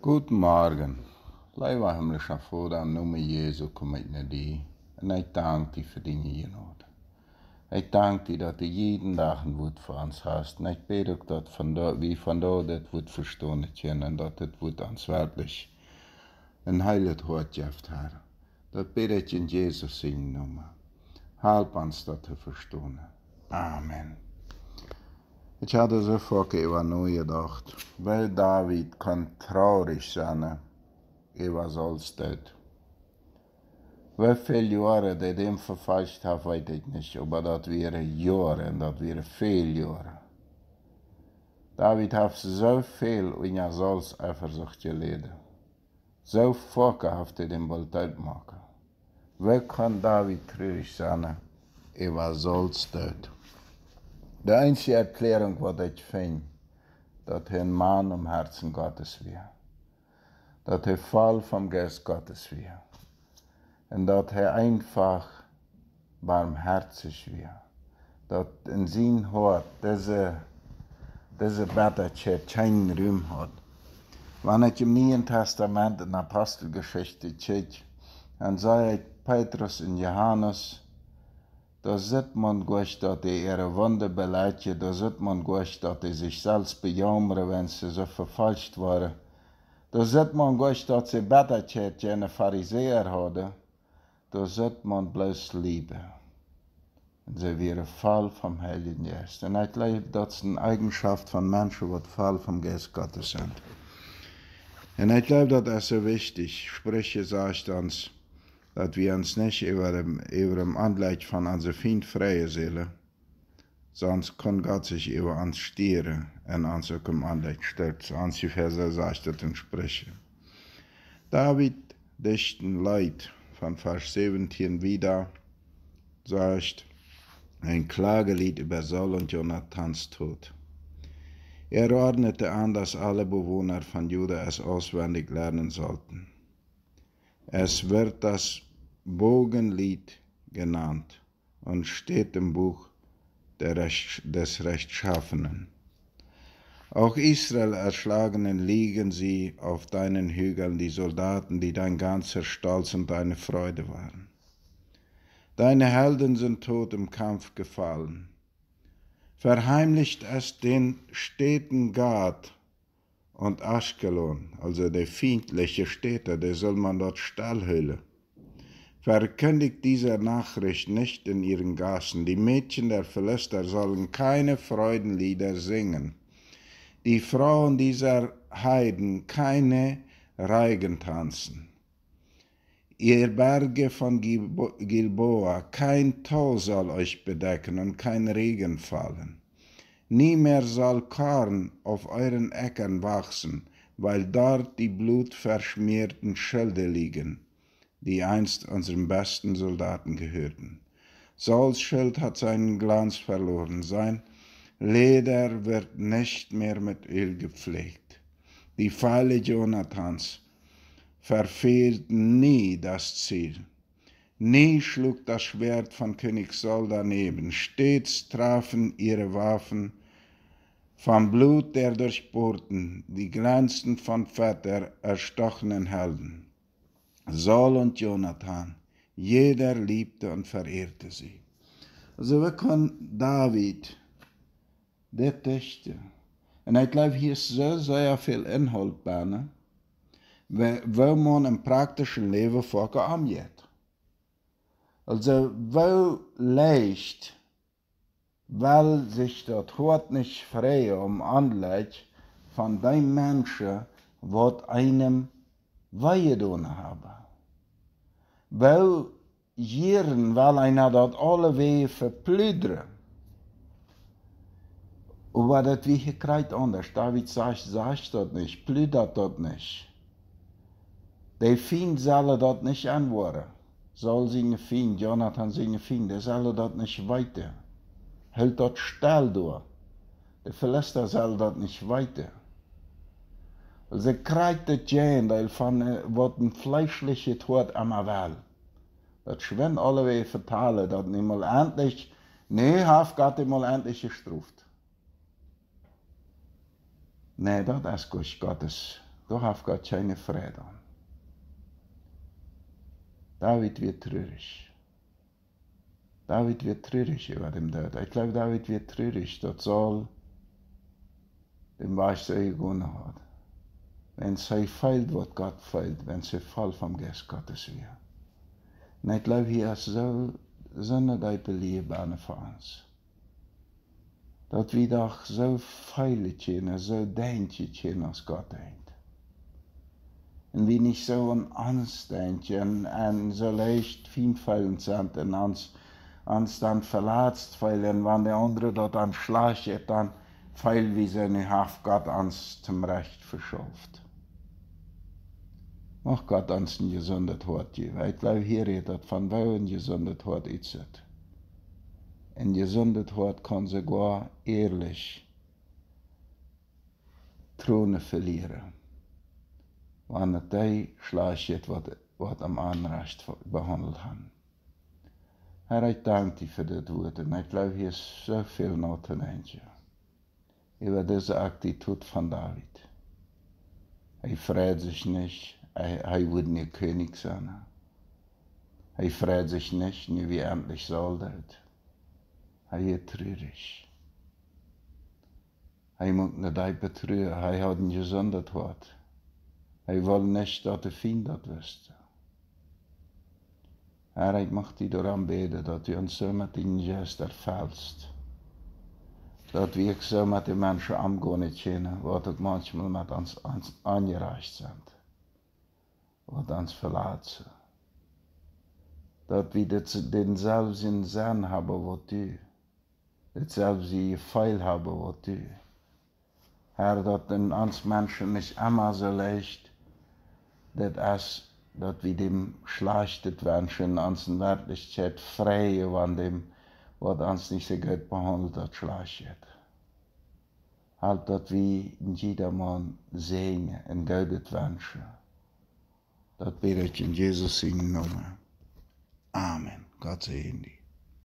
Guten Morgen. Lieber himmlischer Vater, im Namen Jesu kom ik naar die. En ik dank dir für deine genade. Ich danke dir, dass du jeden Tag ein Wort für uns hast. Und ich bete auch, dass wir von da das Wort verstehen können und dass das Wort uns wirklich ein heiles Wort gibt, Herr. Das bete ich in Jesus seinen Namen. Help uns, das zu verstehen. Amen. Ich hatte so vorher über nachgedacht, weil David kann traurig sein über Sauls Tod. Wie viele Jahre die dem verfasst haben, weiß ich nicht, aber das wären Jahre und das wären viele Jahre. David hat so viel in Sauls Eifersucht gelitten. So vorher hat den Ball Tod machen. Wie kann David traurig sein über Sauls Tod? Die einzige Erklärung, was ich finde, dass er ein Mann im Herzen Gottes war. Dass er voll vom Geist Gottes war. Und dass er einfach barmherzig war. Dass in sein Hort diese Bitterkeit keinen Raum hat. Wenn ich im Neuen Testament in der Apostelgeschichte check, dann sah ich Petrus und Johannes, da sieht man gut, dass die ihre Wunde beleidigen, da sieht man gut, dass die sich selbst bejammern, wenn sie so verfalscht waren. Da sieht man gut, dass sie Bitterkeit jene Pharisäer hatten. Da sieht man bloß Liebe. Und sie wären voll vom Heiligen Geist. Und ich glaube, das ist eine Eigenschaft von Menschen, die voll vom Geist Gottes sind. Und ich glaube, das ist so wichtig. Sprüche sagt uns, dass wir uns nicht über dem Anblick von unserer Feind freie Seele, sonst kann Gott sich über uns stieren und uns auch im Anblick stürzen. Einige Verse sagt das in Sprüche. David dichten Leid von Vers 17 wieder, sagt ein Klagelied über Saul und Jonathans Tod. Er ordnete an, dass alle Bewohner von Juda es auswendig lernen sollten. Es wird das Bogenlied genannt und steht im Buch des Rechtschaffenen. Auch Israel erschlagenen liegen sie auf deinen Hügeln, die Soldaten, die dein ganzer Stolz und deine Freude waren. Deine Helden sind tot im Kampf gefallen. Verheimlicht es den Städten Gad und Aschkelon, also die feindliche Städte, die soll man dort stillhüllen. Verkündigt diese Nachricht nicht in ihren Gassen. Die Mädchen der Philister sollen keine Freudenlieder singen. Die Frauen dieser Heiden keine Reigen tanzen. Ihr Berge von Gilboa, kein Tau soll euch bedecken und kein Regen fallen. Nie mehr soll Korn auf euren Äckern wachsen, weil dort die blutverschmierten Schilde liegen, die einst unseren besten Soldaten gehörten. Sauls Schild hat seinen Glanz verloren, sein Leder wird nicht mehr mit Öl gepflegt. Die Pfeile Jonathans verfehlten nie das Ziel. Nie schlug das Schwert von König Saul daneben. Stets trafen ihre Waffen vom Blut der Durchbohrten, die glänzten von Fett der erstochenen Helden. Saul und Jonathan, jeder liebte und verehrte sie. Also wir können David, der Töchter, und ich glaube, hier ist so sehr viel Inhalt bei, ne? Wo man im praktischen Leben vorher angeht. Also, wo leicht, weil sich dort Hort nicht frei Anleid von den Menschen, was einem wehgetan haben. Wo jieren, weil einer dort alle Wege verplüdern. Aber das wie gekriegt anders. David sagt das nicht, plüdert das nicht. Die Feind soll das nicht antworten. Saul seine Feind, Jonathan seine Feind, der soll das nicht weiter. Hält das still durch. Der Philister soll das nicht weiter. Sie kriegt das Gegenteil von was ein fleischlicher Tod einmal will. Das schwindet alle Wege vertalen, dass nicht mal endlich, nee, hat Gott mal endlich gestraft. Nee, das ist Gottes da hat Gott keine Freude an. David wird traurig. David wird traurig über den Tod. Ich glaube, David wird traurig, dass Saul den Weichsee gewonnen hat. Wenn sie fehlt, wird Gott fehlt, wenn sie voll vom Geist Gottes wird. Und ich glaube, hier ist so eine Deipe Liebe für uns. Dass wir doch so feile können, so denken, als Gott denkt. Und wir nicht so an uns denken und so leicht feinfeilend sind und uns dann verletzt, weil wenn der andere dort dann schlägt, dann feil wie seine Haft Gott uns zum Recht verschafft. Mach Gott uns ein gesundes Wort geben. Ich glaube, hier redet von wo ein gesundes Wort ist. Ein gesundes Wort kann sogar ehrlich Throne verlieren. Wenn es die schlägt, was am Anrecht behandelt haben. Herr, ich danke dir für das Wort und ich glaube, hier ist so viel nachzudenken über diese Attitüde von David. Er freut sich nicht, er will nicht König sein. Er freut sich nicht, nie wie endlich Soldat. Er ist traurig. Er muss nicht betrügen, er hat ein gesundes Wort. Er will nicht, dass der Feind das wüsste. Herr, ich möchte dich daran beten, dass du uns so mit deinem Geist erfüllst. Dass wir so mit den Menschen umgehen können, was auch manchmal mit uns angereicht sind. Was uns verletzen. Dass wir denselben Sinn haben, was du. Denselben Gefühl haben, was du. Herr, dass uns Menschen nicht immer so leicht, dass wir dem schlechtet Menschen uns in Wirklichkeit freien von dem, was uns nicht so gut behandelt hat, schlecht. Halt, dass wir jedermann sehen und Gott wünschen. Das bete ich in Jesus' Namen. Amen. Gott segne dich.